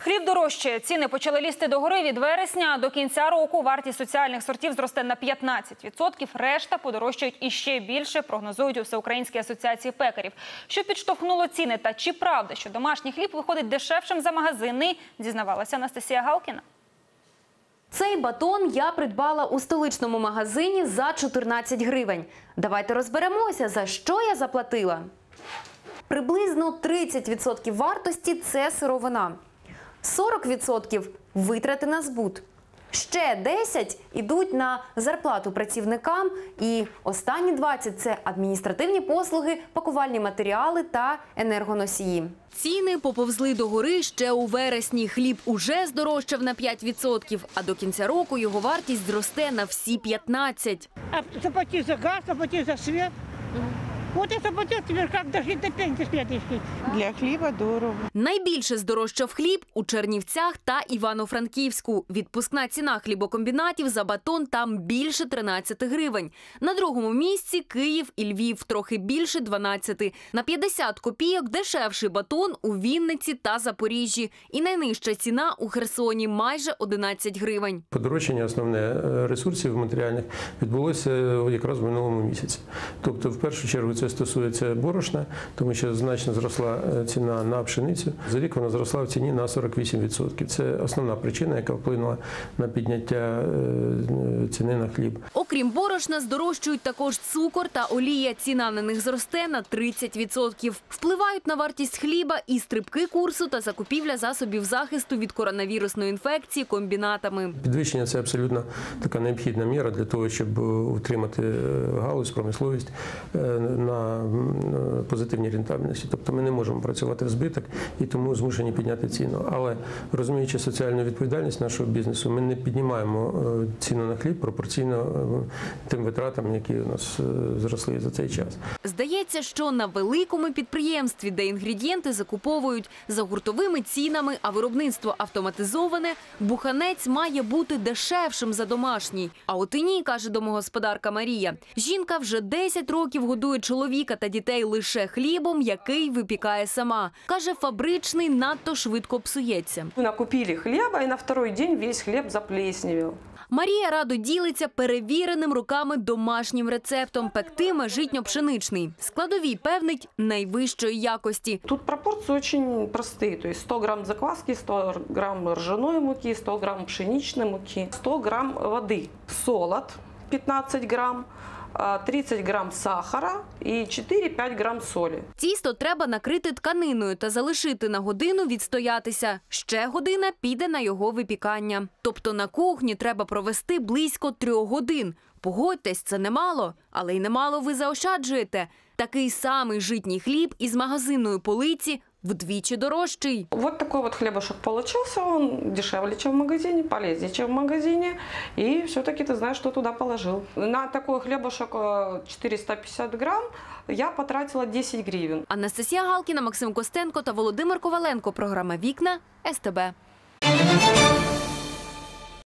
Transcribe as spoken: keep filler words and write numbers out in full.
Хліб дорожчає. Ціни почали лізти догори від вересня. До кінця року вартість соціальних сортів зросте на п'ятнадцять відсотків. Решта подорожчають іще більше, прогнозують у Всеукраїнській асоціації пекарів. Що підштовхнуло ціни та чи правда, що домашній хліб виходить дешевшим за магазинний, дізнавалася Анастасія Галкіна. Цей батон я придбала у столичному магазині за чотирнадцять гривень. Давайте розберемося, за що я заплатила. Приблизно тридцять відсотків вартості – це сировина. сорок відсотків – витрати на збут. Ще десять відсотків йдуть на зарплату працівникам. І останні двадцять відсотків – це адміністративні послуги, пакувальні матеріали та енергоносії. Ціни поповзли догори ще у вересні. Хліб уже здорожчав на п'ять відсотків, а до кінця року його вартість зросте на всі п'ятнадцять відсотків. А заплати за газ, заплати за світ. От і заплатив, тепер як дожити до пенсії слідчої. Для хліба дорого. Найбільше здорожчав хліб у Чернівцях та Івано-Франківську. Відпускна ціна хлібокомбінатів за батон там більше тринадцяти гривень. На другому місці Київ і Львів, трохи більше дванадцяти. На п'ятдесят копійок дешевший батон у Вінниці та Запоріжжі. І найнижча ціна у Херсоні – майже одинадцять гривень. Подорожчання основне ресурсів матеріальних відбулося якраз в минулому місяці. Тобто, в першу чергу, це стосується борошна, тому що значно зросла ціна на пшеницю. За рік вона зросла в ціні на сорок вісім відсотків. Це основна причина, яка вплинула на підняття ціни на хліб. Окрім борошна, здорожчують також цукор та олія. Ціна на них зросте на тридцять відсотків. Впливають на вартість хліба і стрибки курсу та закупівля засобів захисту від коронавірусної інфекції комбінатами. Підвищення – це абсолютно така необхідна міра для того, щоб утримати галузь, промисловість на позитивній рентабельності. Тобто ми не можемо працювати в збиток і тому змушені підняти ціну. Але розуміючи соціальну відповідальність нашого бізнесу, ми не піднімаємо ціну на хліб пропорційно тим витратам, які у нас зросли за цей час. Здається, що на великому підприємстві, де інгредієнти закуповують за гуртовими цінами, а виробництво автоматизоване, буханець має бути дешевшим за домашній. А от і ні, каже домогосподарка Марія. Жінка вже десять років годує чоловіка та дітей лише хлібом, який випікає сама. Каже, фабричний надто швидко псується. Накупили хліба і на другий день весь хліб заплесневів. Марія радо ділиться перевіреним руками домашнім рецептом. Пектиме житньо-пшеничний. Складові, певнить, найвищої якості. Тут пропорції дуже прості. Тобто сто грам закваски, сто грам ржаної муки, сто грам пшеничної муки, сто грам води. Солод п'ятнадцять грам. тридцять грам сахара і чотири-п'ять грам солі. Тісто треба накрити тканиною та залишити на годину відстоятися. Ще година піде на його випікання. Тобто на кухні треба провести близько трьох годин. Погодьтесь, це немало, але й немало ви заощаджуєте. Такий самий житній хліб із магазинної полиці вдвічі дорожчий. Вот такой вот хлебушек получился, он дешевле, чем в магазине, полезнее, чем в магазине, и все-таки ты знаешь, что туда положил. На такой хлебушек чотириста п'ятдесят грам я потратила десять гривен. Анастасія Галкіна, Максим Костенко та Володимир Коваленко. Програма «Вікна» ес те бе.